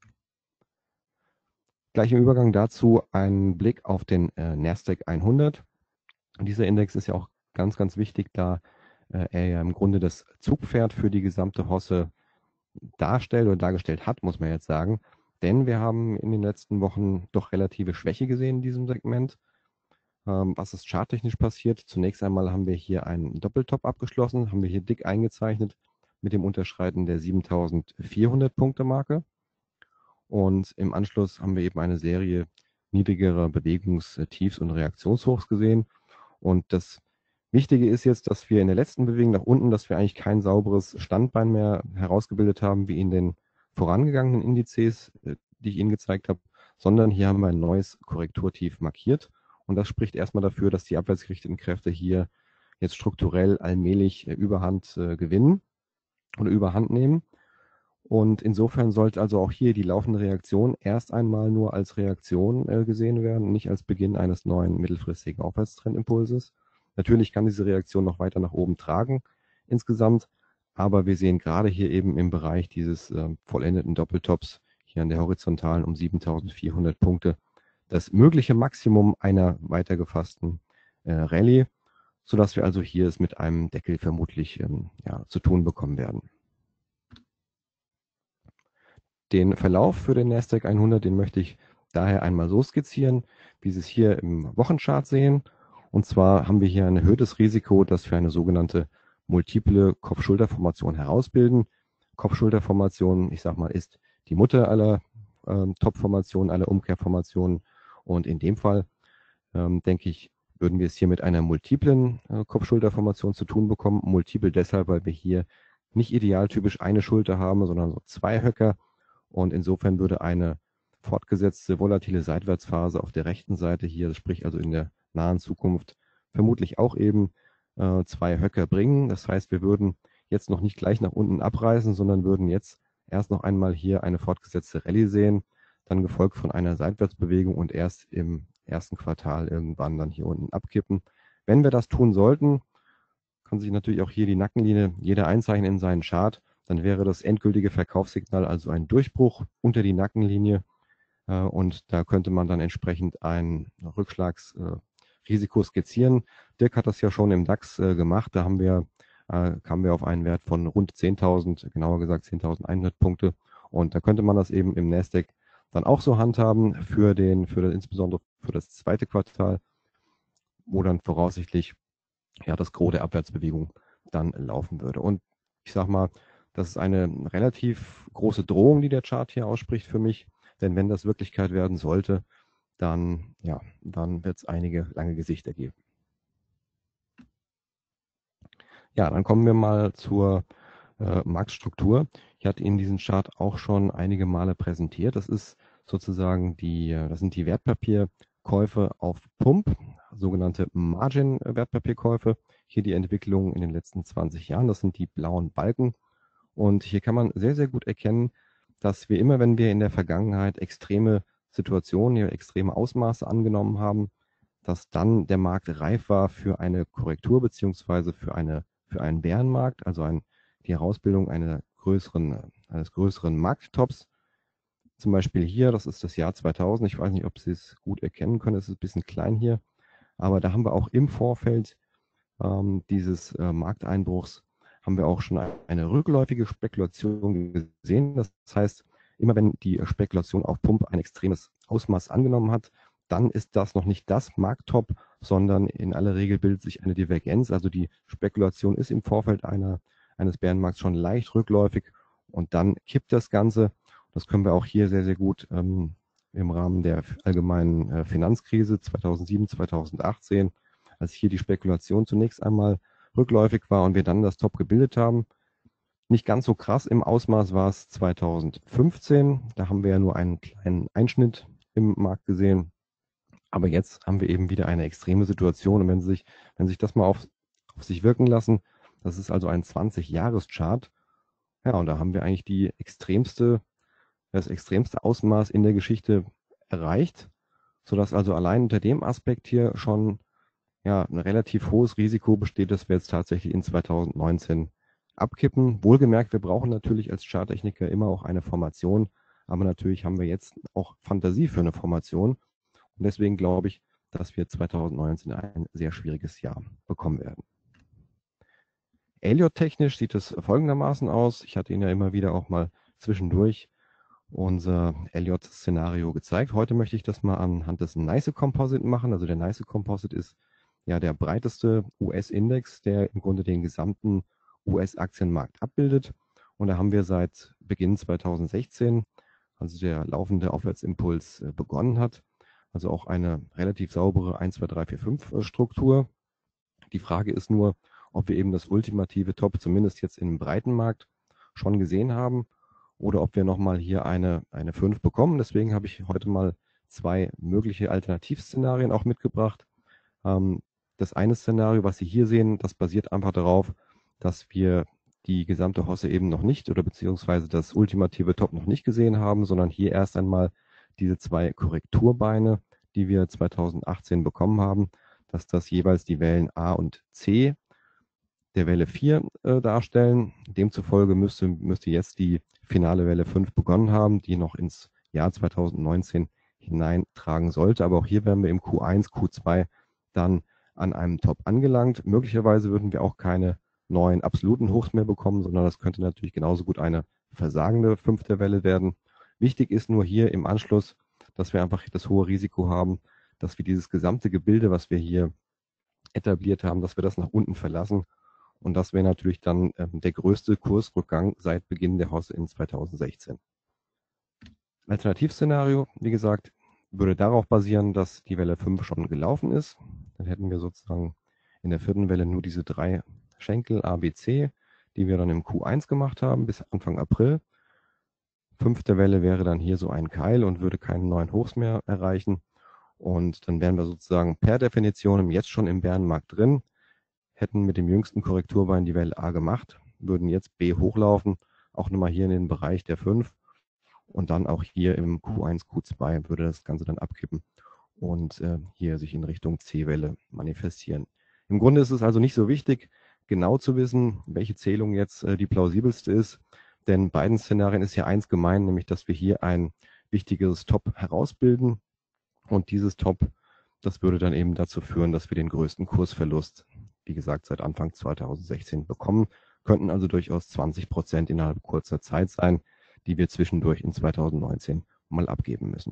Gleich im Übergang dazu ein Blick auf den Nasdaq 100. Und dieser Index ist ja auch ganz, ganz wichtig, da er ja im Grunde das Zugpferd für die gesamte Hosse darstellt oder dargestellt hat, muss man jetzt sagen. Denn wir haben in den letzten Wochen doch relative Schwäche gesehen in diesem Segment. Was ist charttechnisch passiert? Zunächst einmal haben wir hier einen Doppeltop abgeschlossen, haben wir hier dick eingezeichnet mit dem Unterschreiten der 7400 Punkte Marke. Und im Anschluss haben wir eben eine Serie niedrigerer Bewegungstiefs und Reaktionshochs gesehen. Und das Wichtige ist jetzt, dass wir in der letzten Bewegung nach unten, dass wir eigentlich kein sauberes Standbein mehr herausgebildet haben, wie in den vorangegangenen Indizes, die ich Ihnen gezeigt habe, sondern hier haben wir ein neues Korrekturtief markiert. Und das spricht erstmal dafür, dass die abwärtsgerichteten Kräfte hier jetzt strukturell allmählich Überhand gewinnen oder Überhand nehmen. Und insofern sollte also auch hier die laufende Reaktion erst einmal nur als Reaktion gesehen werden, nicht als Beginn eines neuen mittelfristigen Aufwärtstrendimpulses. Natürlich kann diese Reaktion noch weiter nach oben tragen insgesamt, aber wir sehen gerade hier eben im Bereich dieses vollendeten Doppeltops hier an der horizontalen um 7400 Punkte das mögliche Maximum einer weitergefassten Rallye, sodass wir also hier es mit einem Deckel vermutlich zu tun bekommen werden. Den Verlauf für den Nasdaq 100, den möchte ich daher einmal so skizzieren, wie Sie es hier im Wochenchart sehen. Und zwar haben wir hier ein erhöhtes Risiko, dass wir eine sogenannte multiple Kopf-Schulter-Formation herausbilden. Kopf-Schulter-Formation, ich sag mal, ist die Mutter aller Top-Formationen, aller Umkehrformationen. Und in dem Fall, denke ich, würden wir es hier mit einer multiplen Kopf-Schulter-Formation zu tun bekommen. Multiple deshalb, weil wir hier nicht idealtypisch eine Schulter haben, sondern so zwei Höcker. Und insofern würde eine fortgesetzte volatile Seitwärtsphase auf der rechten Seite hier, sprich also in der nahen Zukunft, vermutlich auch eben zwei Höcker bringen. Das heißt, wir würden jetzt noch nicht gleich nach unten abreißen, sondern würden jetzt erst noch einmal hier eine fortgesetzte Rallye sehen, dann gefolgt von einer Seitwärtsbewegung und erst im ersten Quartal irgendwann dann hier unten abkippen. Wenn wir das tun sollten, kann sich natürlich auch hier die Nackenlinie jeder einzeichnen in seinen Chart. Dann wäre das endgültige Verkaufssignal also ein Durchbruch unter die Nackenlinie. Und da könnte man dann entsprechend ein Rückschlagsrisiko skizzieren. Dirk hat das ja schon im DAX gemacht. Da kamen wir auf einen Wert von rund 10.000, genauer gesagt 10.100 Punkte. Und da könnte man das eben im Nasdaq dann auch so handhaben insbesondere für das zweite Quartal, wo dann voraussichtlich das Gros der Abwärtsbewegung dann laufen würde. Und ich sag mal, das ist eine relativ große Drohung, die der Chart hier ausspricht für mich. Denn wenn das Wirklichkeit werden sollte, dann wird es einige lange Gesichter geben. Ja, dann kommen wir mal zur Marktstruktur. Ich hatte Ihnen diesen Chart auch schon einige Male präsentiert. Das ist sozusagen das sind die Wertpapierkäufe auf Pump, sogenannte Margin-Wertpapierkäufe. Hier die Entwicklung in den letzten 20 Jahren. Das sind die blauen Balken. Und hier kann man sehr, sehr gut erkennen, dass wir immer, wenn wir in der Vergangenheit extreme Situationen, extreme Ausmaße angenommen haben, dass dann der Markt reif war für eine Korrektur beziehungsweise für einen Bärenmarkt, also die Herausbildung eines größeren Markttops. Zum Beispiel hier, das ist das Jahr 2000. Ich weiß nicht, ob Sie es gut erkennen können. Es ist ein bisschen klein hier, aber da haben wir auch im Vorfeld dieses Markteinbruchs haben wir auch schon eine rückläufige Spekulation gesehen. Das heißt, immer wenn die Spekulation auf Pump ein extremes Ausmaß angenommen hat, dann ist das noch nicht das Markttop, sondern in aller Regel bildet sich eine Divergenz. Also die Spekulation ist im Vorfeld eines Bärenmarkts schon leicht rückläufig und dann kippt das Ganze. Das können wir auch hier sehr, sehr gut im Rahmen der allgemeinen Finanzkrise 2007, 2008 sehen, als hier die Spekulation zunächst einmal rückläufig war und wir dann das Top gebildet haben. Nicht ganz so krass im Ausmaß war es 2015. Da haben wir ja nur einen kleinen Einschnitt im Markt gesehen. Aber jetzt haben wir eben wieder eine extreme Situation. Und wenn Sie sich das mal auf sich wirken lassen, das ist also ein 20-Jahres-Chart. Ja, und da haben wir eigentlich das extremste Ausmaß in der Geschichte erreicht, sodass also allein unter dem Aspekt hier schon ein relativ hohes Risiko besteht, dass wir jetzt tatsächlich in 2019 abkippen. Wohlgemerkt, wir brauchen natürlich als Charttechniker immer auch eine Formation, aber natürlich haben wir jetzt auch Fantasie für eine Formation. Und deswegen glaube ich, dass wir 2019 ein sehr schwieriges Jahr bekommen werden. Elliott-technisch sieht es folgendermaßen aus. Ich hatte Ihnen ja immer wieder auch mal zwischendurch unser Elliott-Szenario gezeigt. Heute möchte ich das mal anhand des NYSE Composite machen. Also der NYSE Composite ist ja der breiteste US-Index, der im Grunde den gesamten US-Aktienmarkt abbildet. Und da haben wir seit Beginn 2016, also der laufende Aufwärtsimpuls begonnen hat, also auch eine relativ saubere 1, 2, 3, 4, 5 Struktur. Die Frage ist nur, ob wir eben das ultimative Top, zumindest jetzt im breiten Markt, schon gesehen haben oder ob wir nochmal hier eine 5 bekommen. Deswegen habe ich heute mal 2 mögliche Alternativszenarien auch mitgebracht. Das eine Szenario, was Sie hier sehen, das basiert einfach darauf, dass wir die gesamte Hosse eben noch nicht oder beziehungsweise das ultimative Top noch nicht gesehen haben, sondern hier erst einmal diese 2 Korrekturbeine, die wir 2018 bekommen haben, dass das jeweils die Wellen A und C der Welle 4 darstellen. Demzufolge müsste jetzt die finale Welle 5 begonnen haben, die noch ins Jahr 2019 hineintragen sollte. Aber auch hier wären wir im Q1, Q2 dann an einem Top angelangt. Möglicherweise würden wir auch keine neuen absoluten Hochs mehr bekommen, sondern das könnte natürlich genauso gut eine versagende 5. Welle werden. Wichtig ist nur hier im Anschluss, dass wir einfach das hohe Risiko haben, dass wir dieses gesamte Gebilde, was wir hier etabliert haben, dass wir das nach unten verlassen. Und das wäre natürlich dann der größte Kursrückgang seit Beginn der Hosse in 2016. Alternativszenario, wie gesagt, würde darauf basieren, dass die Welle 5 schon gelaufen ist. Dann hätten wir sozusagen in der 4. Welle nur diese 3 Schenkel A, B, C, die wir dann im Q1 gemacht haben bis Anfang April. 5. Welle wäre dann hier so ein Keil und würde keine neuen Hochs mehr erreichen. Und dann wären wir sozusagen per Definition jetzt schon im Bärenmarkt drin, hätten mit dem jüngsten Korrekturbein die Welle A gemacht, würden jetzt B hochlaufen, auch nochmal hier in den Bereich der 5 und dann auch hier im Q1, Q2 würde das Ganze dann abkippen und hier sich in Richtung C-Welle manifestieren. Im Grunde ist es also nicht so wichtig, genau zu wissen, welche Zählung jetzt die plausibelste ist, denn beiden Szenarien ist ja eins gemein, nämlich dass wir hier ein wichtiges Top herausbilden und dieses Top, das würde dann eben dazu führen, dass wir den größten Kursverlust, wie gesagt, seit Anfang 2016 bekommen, könnten also durchaus 20% innerhalb kurzer Zeit sein, die wir zwischendurch in 2019 mal abgeben müssen.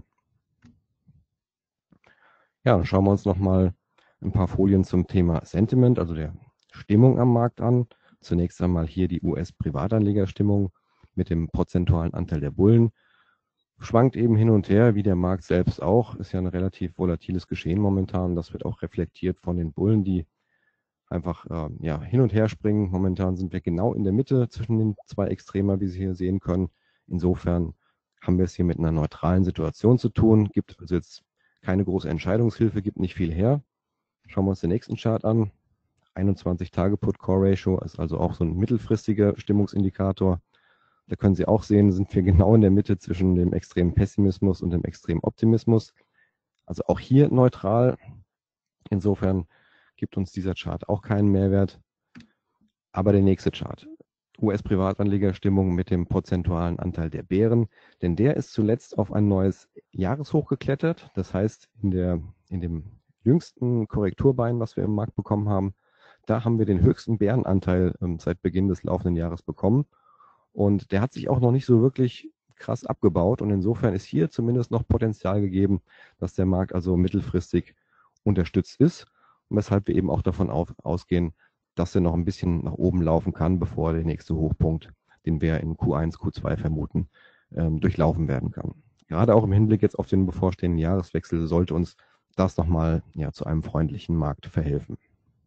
Ja, dann schauen wir uns nochmal ein paar Folien zum Thema Sentiment, also der Stimmung am Markt an. Zunächst einmal hier die US-Privatanlegerstimmung mit dem prozentualen Anteil der Bullen. Schwankt eben hin und her, wie der Markt selbst auch. Ist ja ein relativ volatiles Geschehen momentan. Das wird auch reflektiert von den Bullen, die einfach hin und her springen. Momentan sind wir genau in der Mitte zwischen den 2 Extremer, wie Sie hier sehen können. Insofern haben wir es hier mit einer neutralen Situation zu tun. Gibt also jetzt keine große Entscheidungshilfe, gibt nicht viel her. Schauen wir uns den nächsten Chart an. 21 Tage Put-Call-Ratio ist also auch so ein mittelfristiger Stimmungsindikator. Da können Sie auch sehen, sind wir genau in der Mitte zwischen dem extremen Pessimismus und dem extremen Optimismus. Also auch hier neutral. Insofern gibt uns dieser Chart auch keinen Mehrwert. Aber der nächste Chart. US-Privatanlegerstimmung mit dem prozentualen Anteil der Bären. Denn der ist zuletzt auf ein neues Jahreshoch geklettert. Das heißt, in dem jüngsten Korrekturbein, was wir im Markt bekommen haben, da haben wir den höchsten Bärenanteil seit Beginn des laufenden Jahres bekommen. Und der hat sich auch noch nicht so wirklich krass abgebaut. Und insofern ist hier zumindest noch Potenzial gegeben, dass der Markt also mittelfristig unterstützt ist. Und weshalb wir eben auch davon ausgehen, dass er noch ein bisschen nach oben laufen kann, bevor der nächste Hochpunkt, den wir in Q1, Q2 vermuten, durchlaufen werden kann. Gerade auch im Hinblick jetzt auf den bevorstehenden Jahreswechsel sollte uns das nochmal zu einem freundlichen Markt verhelfen.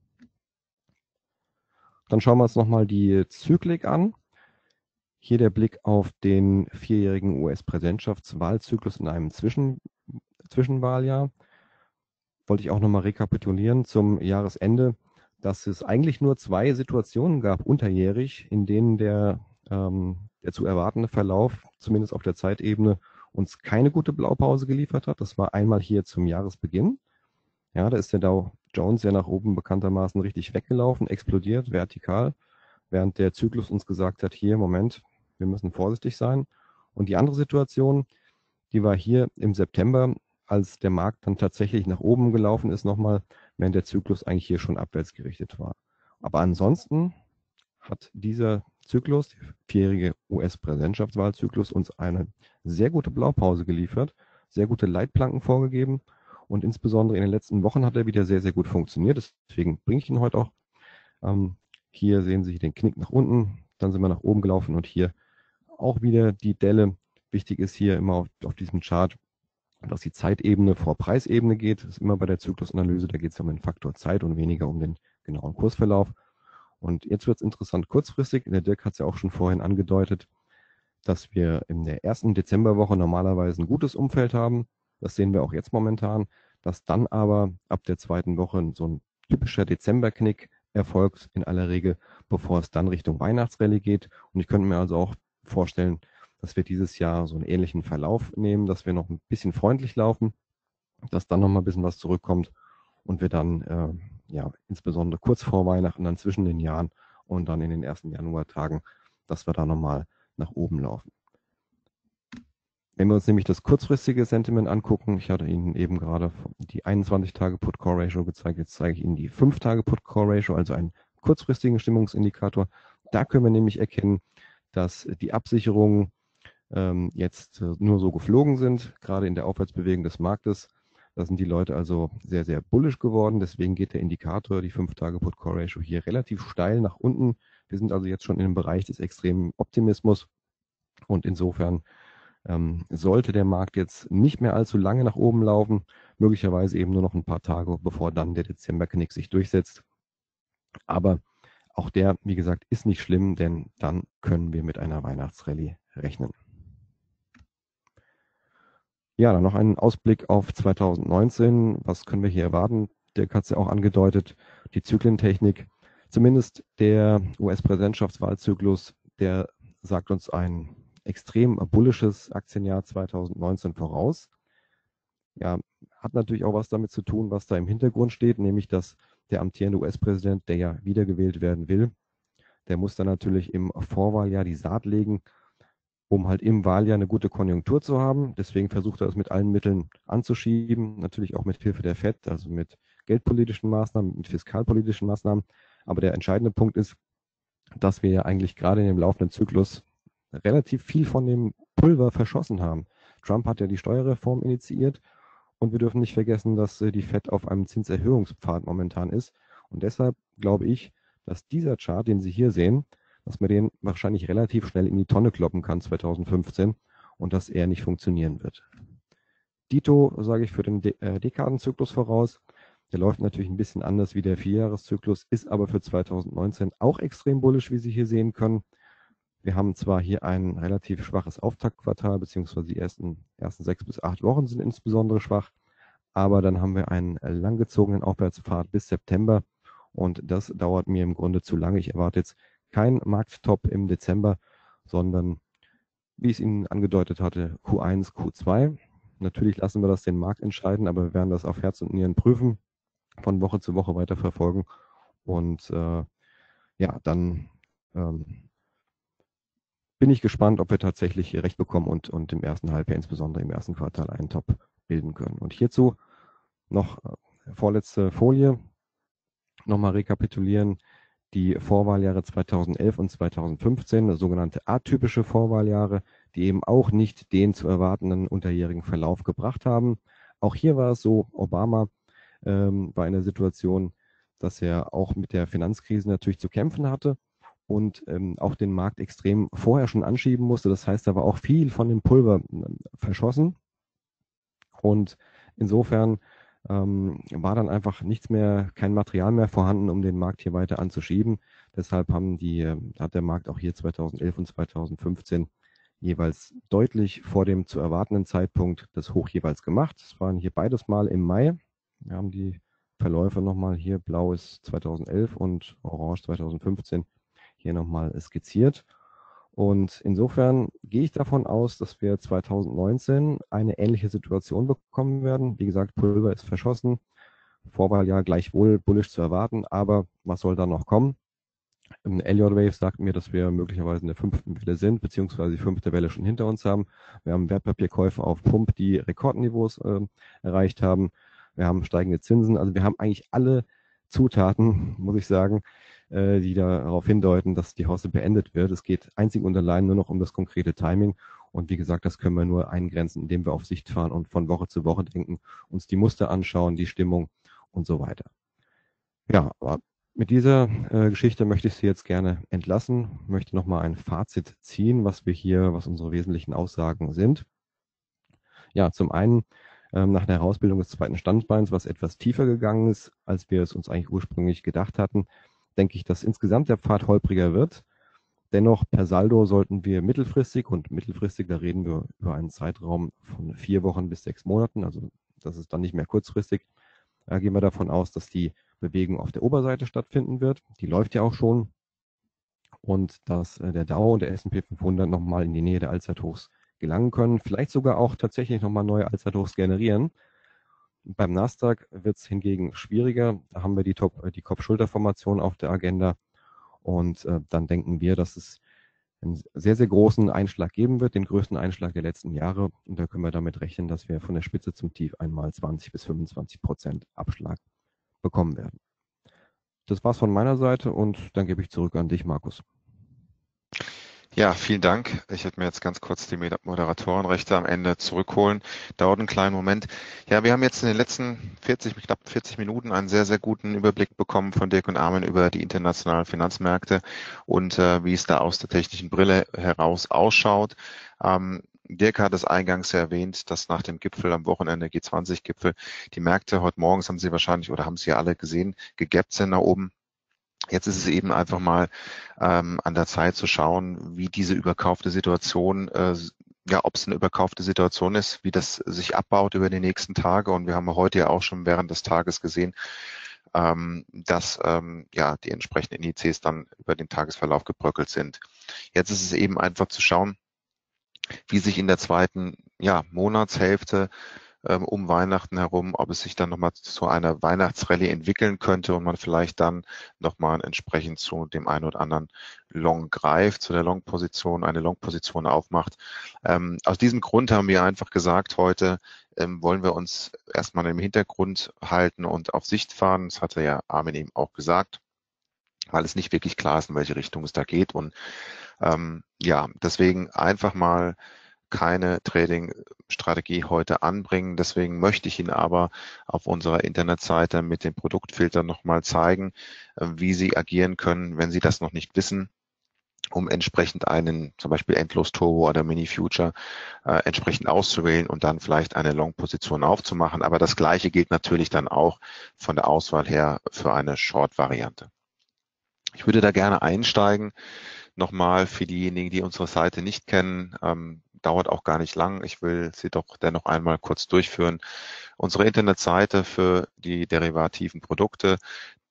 Dann schauen wir uns nochmal die Zyklik an. Hier der Blick auf den 4-jährigen US-Präsidentschaftswahlzyklus in einem Zwischenwahljahr. Wollte ich auch nochmal rekapitulieren zum Jahresende, dass es eigentlich nur 2 Situationen gab unterjährig, in denen der zu erwartende Verlauf, zumindest auf der Zeitebene, uns keine gute Blaupause geliefert hat. Das war einmal hier zum Jahresbeginn. Ja, da ist der Dow Jones ja nach oben bekanntermaßen richtig weggelaufen, explodiert, vertikal. während der Zyklus uns gesagt hat, hier, Moment, wir müssen vorsichtig sein. Und die andere Situation, die war hier im September, als der Markt dann tatsächlich nach oben gelaufen ist nochmal, während der Zyklus eigentlich hier schon abwärts gerichtet war. Aber ansonsten hat dieser Zyklus, der vierjährige US-Präsidentschaftswahlzyklus, uns eine sehr gute Blaupause geliefert, sehr gute Leitplanken vorgegeben und insbesondere in den letzten Wochen hat er wieder sehr, sehr gut funktioniert. Deswegen bringe ich ihn heute auch. Hier sehen Sie den Knick nach unten, dann sind wir nach oben gelaufen und hier auch wieder die Delle. Wichtig ist hier immer auf diesem Chart, dass die Zeitebene vor Preisebene geht. Das ist immer bei der Zyklusanalyse, da geht es um den Faktor Zeit und weniger um den genauen Kursverlauf. Und jetzt wird es interessant kurzfristig. Der Dirk hat es ja auch schon vorhin angedeutet, dass wir in der ersten Dezemberwoche normalerweise ein gutes Umfeld haben. Das sehen wir auch jetzt momentan, dass dann aber ab der zweiten Woche so ein typischer Dezemberknick erfolgt in aller Regel, bevor es dann Richtung Weihnachtsrallye geht. Und ich könnte mir also auch vorstellen, dass wir dieses Jahr so einen ähnlichen Verlauf nehmen, dass wir noch ein bisschen freundlich laufen, dass dann noch mal ein bisschen was zurückkommt und wir dann insbesondere kurz vor Weihnachten, dann zwischen den Jahren und dann in den ersten Januartagen, dass wir da nochmal nach oben laufen. Wenn wir uns nämlich das kurzfristige Sentiment angucken, ich hatte Ihnen eben gerade die 21-Tage-Put-Call-Ratio gezeigt, jetzt zeige ich Ihnen die 5-Tage-Put-Call-Ratio, also einen kurzfristigen Stimmungsindikator. Da können wir nämlich erkennen, dass die Absicherungen jetzt nur so geflogen sind, gerade in der Aufwärtsbewegung des Marktes. Da sind die Leute also sehr, sehr bullish geworden. Deswegen geht der Indikator, die 5-Tage-Put-Call-Ratio, hier relativ steil nach unten. Wir sind also jetzt schon in dem Bereich des extremen Optimismus. Und insofern sollte der Markt jetzt nicht mehr allzu lange nach oben laufen, möglicherweise eben nur noch ein paar Tage, bevor dann der Dezemberknick sich durchsetzt. Aber auch der, wie gesagt, ist nicht schlimm, denn dann können wir mit einer Weihnachtsrallye rechnen. Ja, dann noch ein Ausblick auf 2019. Was können wir hier erwarten? Dirk hat es ja auch angedeutet, die Zyklentechnik. Zumindest der US-Präsidentschaftswahlzyklus, der sagt uns ein extrem bullisches Aktienjahr 2019 voraus. Ja, hat natürlich auch was damit zu tun, was da im Hintergrund steht, nämlich dass der amtierende US-Präsident, der ja wiedergewählt werden will, der muss dann natürlich im Vorwahljahr die Saat legen, um halt im Wahljahr eine gute Konjunktur zu haben. Deswegen versucht er es mit allen Mitteln anzuschieben, natürlich auch mit Hilfe der FED, also mit geldpolitischen Maßnahmen, mit fiskalpolitischen Maßnahmen. Aber der entscheidende Punkt ist, dass wir ja eigentlich gerade in dem laufenden Zyklus relativ viel von dem Pulver verschossen haben. Trump hat ja die Steuerreform initiiert und wir dürfen nicht vergessen, dass die FED auf einem Zinserhöhungspfad momentan ist. Und deshalb glaube ich, dass dieser Chart, den Sie hier sehen, dass man den wahrscheinlich relativ schnell in die Tonne kloppen kann 2015 und dass er nicht funktionieren wird. Dito sage ich für den Dekadenzyklus voraus. Der läuft natürlich ein bisschen anders wie der Vierjahreszyklus, ist aber für 2019 auch extrem bullish, wie Sie hier sehen können. Wir haben zwar hier ein relativ schwaches Auftaktquartal, beziehungsweise die ersten 6 bis 8 Wochen sind insbesondere schwach, aber dann haben wir einen langgezogenen Aufwärtspfad bis September und das dauert mir im Grunde zu lange. Ich erwarte jetzt kein Markttop im Dezember, sondern, wie ich es Ihnen angedeutet hatte, Q1, Q2. Natürlich lassen wir das den Markt entscheiden, aber wir werden das auf Herz und Nieren prüfen, von Woche zu Woche weiter verfolgen und dann bin ich gespannt, ob wir tatsächlich hier recht bekommen und im ersten Halbjahr, insbesondere im ersten Quartal, einen Top bilden können. Und hierzu noch vorletzte Folie, nochmal rekapitulieren. Die Vorwahljahre 2011 und 2015, sogenannte atypische Vorwahljahre, die eben auch nicht den zu erwartenden unterjährigen Verlauf gebracht haben. Auch hier war es so, Obama war in der Situation, dass er auch mit der Finanzkrise natürlich zu kämpfen hatte und auch den Markt extrem vorher schon anschieben musste. Das heißt, da war auch viel von dem Pulver verschossen. Und insofern war dann einfach nichts mehr, kein Material mehr vorhanden, um den Markt hier weiter anzuschieben. Deshalb hat der Markt auch hier 2011 und 2015 jeweils deutlich vor dem zu erwartenden Zeitpunkt das Hoch jeweils gemacht. Es waren hier beides mal im Mai. Wir haben die Verläufe nochmal hier, blau ist 2011 und orange 2015 hier nochmal skizziert. Und insofern gehe ich davon aus, dass wir 2019 eine ähnliche Situation bekommen werden. Wie gesagt, Pulver ist verschossen, Vorwahljahr gleichwohl bullish zu erwarten, aber was soll da noch kommen? Elliott Wave sagt mir, dass wir möglicherweise in der 5. Welle sind, beziehungsweise die 5. Welle schon hinter uns haben. Wir haben Wertpapierkäufe auf Pump, die Rekordniveaus erreicht haben. Wir haben steigende Zinsen. Also wir haben eigentlich alle Zutaten, muss ich sagen, die darauf hindeuten, dass die Hausse beendet wird. Es geht einzig und allein nur noch um das konkrete Timing. Und wie gesagt, das können wir nur eingrenzen, indem wir auf Sicht fahren und von Woche zu Woche denken, uns die Muster anschauen, die Stimmung und so weiter. Ja, aber mit dieser Geschichte möchte ich Sie jetzt gerne entlassen, möchte nochmal ein Fazit ziehen, was unsere wesentlichen Aussagen sind. Ja, zum einen nach der Herausbildung des zweiten Standbeins, was etwas tiefer gegangen ist, als wir es uns eigentlich ursprünglich gedacht hatten, denke ich, dass insgesamt der Pfad holpriger wird. Dennoch per Saldo sollten wir mittelfristig, da reden wir über einen Zeitraum von 4 Wochen bis 6 Monaten, also das ist dann nicht mehr kurzfristig, gehen wir davon aus, dass die Bewegung auf der Oberseite stattfinden wird. Die läuft ja auch schon. Und dass der Dow und der S&P 500 nochmal in die Nähe der Allzeithochs gelangen können, vielleicht sogar auch tatsächlich nochmal neue Allzeithochs generieren. Beim Nasdaq wird es hingegen schwieriger. Da haben wir die Kopf-Schulter-Formation auf der Agenda. Und dann denken wir, dass es einen sehr, sehr großen Einschlag geben wird, den größten Einschlag der letzten Jahre. Und da können wir damit rechnen, dass wir von der Spitze zum Tief einmal 20-25% Abschlag bekommen werden. Das war's von meiner Seite und dann gebe ich zurück an dich, Markus. Ja, vielen Dank. Ich werde mir jetzt ganz kurz die Moderatorenrechte am Ende zurückholen. Dauert einen kleinen Moment. Ja, wir haben jetzt in den letzten knapp 40 Minuten einen sehr, sehr guten Überblick bekommen von Dirk und Armin über die internationalen Finanzmärkte und wie es da aus der technischen Brille heraus ausschaut. Dirk hat es eingangs erwähnt, dass nach dem Gipfel am Wochenende, G20-Gipfel, die Märkte heute morgens haben Sie alle gesehen, gegappt sind nach oben. Jetzt ist es eben einfach mal an der Zeit zu schauen, wie diese überkaufte Situation, ob es eine überkaufte Situation ist, wie das sich abbaut über die nächsten Tage. Und wir haben heute ja auch schon während des Tages gesehen, dass die entsprechenden Indizes dann über den Tagesverlauf gebröckelt sind. Jetzt ist es eben einfach zu schauen, wie sich in der zweiten Monatshälfte um Weihnachten herum, ob es sich dann nochmal zu einer Weihnachtsrallye entwickeln könnte und man vielleicht dann nochmal entsprechend zu dem einen oder anderen Long greift, zu der Long-Position, eine Long-Position aufmacht. Aus diesem Grund haben wir einfach gesagt, heute wollen wir uns erstmal im Hintergrund halten und auf Sicht fahren. Das hatte ja Armin eben auch gesagt, weil es nicht wirklich klar ist, in welche Richtung es da geht. Und deswegen einfach mal keine Trading-Strategie heute anbringen. Deswegen möchte ich Ihnen aber auf unserer Internetseite mit den Produktfiltern nochmal zeigen, wie Sie agieren können, wenn Sie das noch nicht wissen, um entsprechend einen zum Beispiel Endlos-Turbo oder Mini-Future entsprechend auszuwählen und dann vielleicht eine Long-Position aufzumachen. Aber das Gleiche gilt natürlich dann auch von der Auswahl her für eine Short-Variante. Ich würde da gerne einsteigen. Nochmal für diejenigen, die unsere Seite nicht kennen, dauert auch gar nicht lang. Ich will sie doch dennoch einmal kurz durchführen. Unsere Internetseite für die derivativen Produkte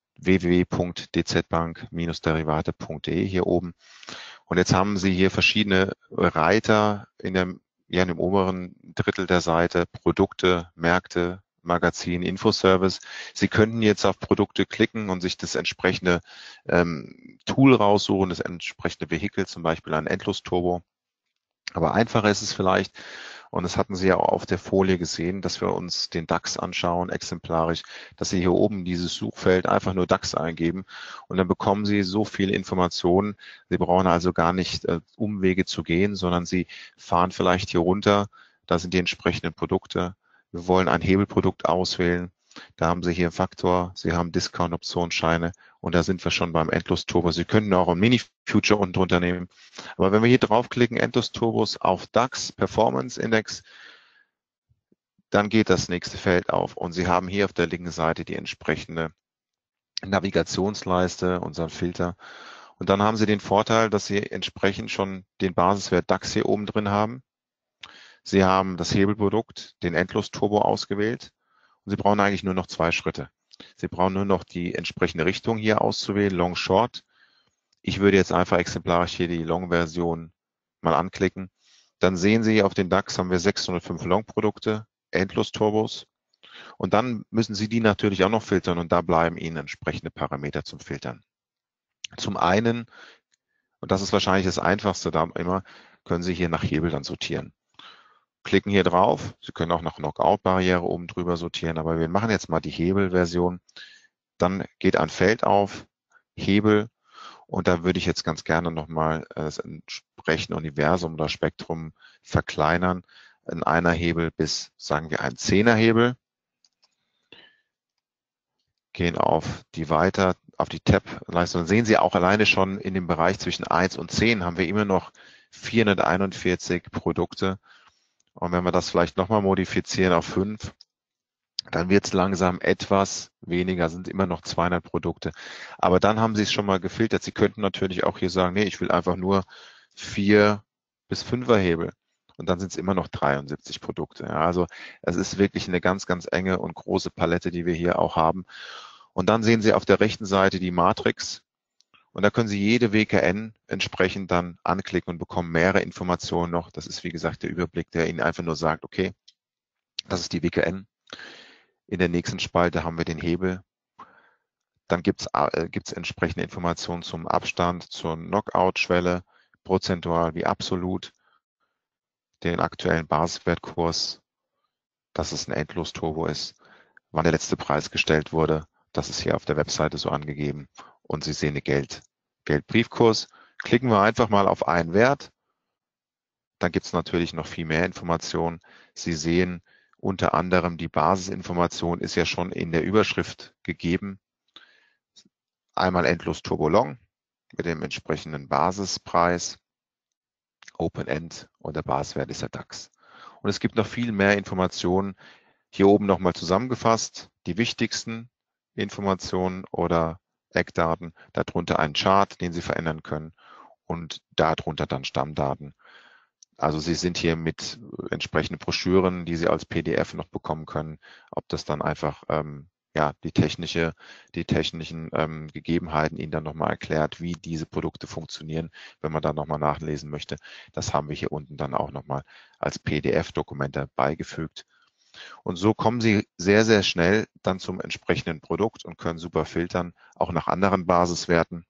www.dzbank-derivate.de hier oben. Und jetzt haben Sie hier verschiedene Reiter in dem oberen Drittel der Seite, Produkte, Märkte, Magazin, Infoservice. Sie könnten jetzt auf Produkte klicken und sich das entsprechende Tool raussuchen, das entsprechende Vehikel, zum Beispiel ein Endlos-Turbo. Aber einfacher ist es vielleicht, und das hatten Sie ja auch auf der Folie gesehen, dass wir uns den DAX anschauen, exemplarisch, dass Sie hier oben dieses Suchfeld einfach nur DAX eingeben und dann bekommen Sie so viele Informationen. Sie brauchen also gar nicht Umwege zu gehen, sondern Sie fahren vielleicht hier runter, da sind die entsprechenden Produkte. Wir wollen ein Hebelprodukt auswählen. Da haben Sie hier Faktor, Sie haben Discount-Optionsscheine und da sind wir schon beim Endlos-Turbo. Sie könnten auch ein Mini-Future unten drunter nehmen. Aber wenn wir hier draufklicken, Endlos-Turbos auf DAX, Performance Index, dann geht das nächste Feld auf und Sie haben hier auf der linken Seite die entsprechende Navigationsleiste, unseren Filter. Und dann haben Sie den Vorteil, dass Sie entsprechend schon den Basiswert DAX hier oben drin haben. Sie haben das Hebelprodukt, den Endlos-Turbo ausgewählt und Sie brauchen eigentlich nur noch 2 Schritte. Sie brauchen nur noch die entsprechende Richtung hier auszuwählen, Long, Short. Ich würde jetzt einfach exemplarisch hier die Long-Version mal anklicken. Dann sehen Sie, auf den DAX haben wir 605 Long-Produkte, Endlos-Turbos. Und dann müssen Sie die natürlich auch noch filtern und da bleiben Ihnen entsprechende Parameter zum Filtern. Zum einen, und das ist wahrscheinlich das Einfachste da immer, können Sie hier nach Hebel dann sortieren. Klicken hier drauf. Sie können auch nach Knockout-Barriere oben drüber sortieren, aber wir machen jetzt mal die Hebel-Version. Dann geht ein Feld auf, Hebel, und da würde ich jetzt ganz gerne nochmal das entsprechende Universum oder Spektrum verkleinern. In einer Hebel bis, sagen wir, ein 10er Hebel. Gehen auf die Tab-Leistung. Sehen Sie auch alleine schon in dem Bereich zwischen 1 und 10 haben wir immer noch 441 Produkte. Und wenn wir das vielleicht nochmal modifizieren auf 5, dann wird es langsam etwas weniger, sind immer noch 200 Produkte. Aber dann haben Sie es schon mal gefiltert. Sie könnten natürlich auch hier sagen, nee, ich will einfach nur 4 bis 5er Hebel. Und dann sind es immer noch 73 Produkte. Ja, also es ist wirklich eine ganz, ganz enge und große Palette, die wir hier auch haben. Und dann sehen Sie auf der rechten Seite die Matrix. Und da können Sie jede WKN entsprechend dann anklicken und bekommen mehrere Informationen noch. Das ist, wie gesagt, der Überblick, der Ihnen einfach nur sagt, okay, das ist die WKN. In der nächsten Spalte haben wir den Hebel. Dann gibt's entsprechende Informationen zum Abstand, zur Knockout-Schwelle, prozentual wie absolut, den aktuellen Basiswertkurs, dass es ein Endlos-Turbo ist, wann der letzte Preis gestellt wurde. Das ist hier auf der Webseite so angegeben. Und Sie sehen den Geldbriefkurs. Klicken wir einfach mal auf einen Wert. Dann gibt es natürlich noch viel mehr Informationen. Sie sehen unter anderem, die Basisinformation ist ja schon in der Überschrift gegeben. Einmal Endlos Turbo Long mit dem entsprechenden Basispreis, Open End, und der Basiswert ist der DAX. Und es gibt noch viel mehr Informationen. Hier oben nochmal zusammengefasst, die wichtigsten Informationen oder Eckdaten, darunter ein Chart, den Sie verändern können, und darunter dann Stammdaten. Also Sie sind hier mit entsprechenden Broschüren, die Sie als PDF noch bekommen können, ob das dann einfach ja, die technischen Gegebenheiten Ihnen dann nochmal erklärt, wie diese Produkte funktionieren, wenn man da nochmal nachlesen möchte. Das haben wir hier unten dann auch nochmal als PDF-Dokumente beigefügt. Und so kommen Sie sehr, sehr schnell dann zum entsprechenden Produkt und können super filtern, auch nach anderen Basiswerten.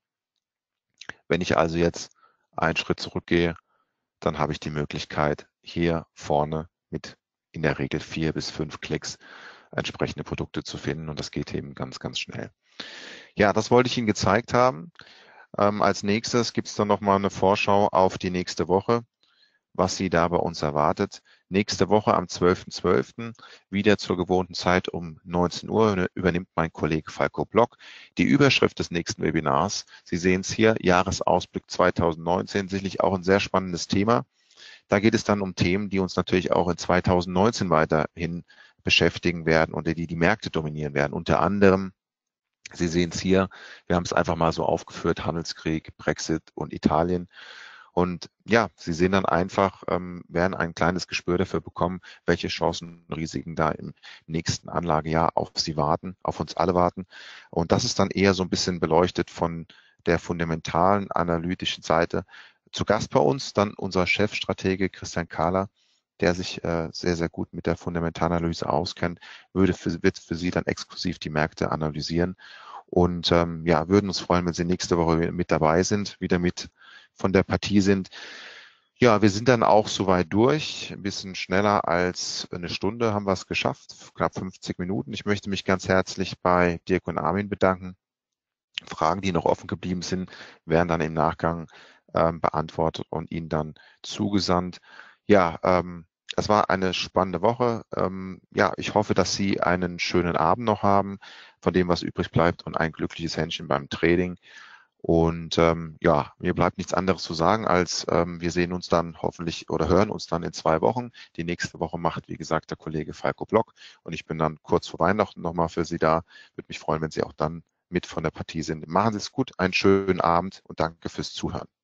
Wenn ich also jetzt einen Schritt zurückgehe, dann habe ich die Möglichkeit, hier vorne mit in der Regel 4 bis 5 Klicks entsprechende Produkte zu finden, und das geht eben ganz, ganz schnell. Ja, das wollte ich Ihnen gezeigt haben. Als nächstes gibt es dann nochmal eine Vorschau auf die nächste Woche, was Sie da bei uns erwartet. Nächste Woche am 12.12. wieder zur gewohnten Zeit um 19 Uhr übernimmt mein Kollege Falco Block die Überschrift des nächsten Webinars. Sie sehen es hier, Jahresausblick 2019, sicherlich auch ein sehr spannendes Thema. Da geht es dann um Themen, die uns natürlich auch in 2019 weiterhin beschäftigen werden und die Märkte dominieren werden. Unter anderem, Sie sehen es hier, wir haben es einfach mal so aufgeführt, Handelskrieg, Brexit und Italien. Und ja, Sie sehen dann einfach, werden ein kleines Gespür dafür bekommen, welche Chancen und Risiken da im nächsten Anlagejahr auf Sie warten, auf uns alle warten. Und das ist dann eher so ein bisschen beleuchtet von der fundamentalen analytischen Seite. Zu Gast bei uns dann unser Chefstratege Christian Kahler, der sich sehr, sehr gut mit der Fundamentalanalyse auskennt, wird für Sie dann exklusiv die Märkte analysieren. Und ja, würden uns freuen, wenn Sie nächste Woche mit dabei sind, wieder mit von der Partie sind. Ja, wir sind dann auch soweit durch. Ein bisschen schneller als eine Stunde haben wir es geschafft, knapp 50 Minuten. Ich möchte mich ganz herzlich bei Dirk und Armin bedanken. Fragen, die noch offen geblieben sind, werden dann im Nachgang beantwortet und Ihnen dann zugesandt. Ja, es war eine spannende Woche. Ja, ich hoffe, dass Sie einen schönen Abend noch haben, von dem, was übrig bleibt, und ein glückliches Händchen beim Trading. Und ja, mir bleibt nichts anderes zu sagen, als wir sehen uns dann hoffentlich oder hören uns dann in 2 Wochen. Die nächste Woche macht, wie gesagt, der Kollege Falco Block, und ich bin dann kurz vor Weihnachten nochmal für Sie da. Würde mich freuen, wenn Sie auch dann mit von der Partie sind. Machen Sie es gut, einen schönen Abend und danke fürs Zuhören.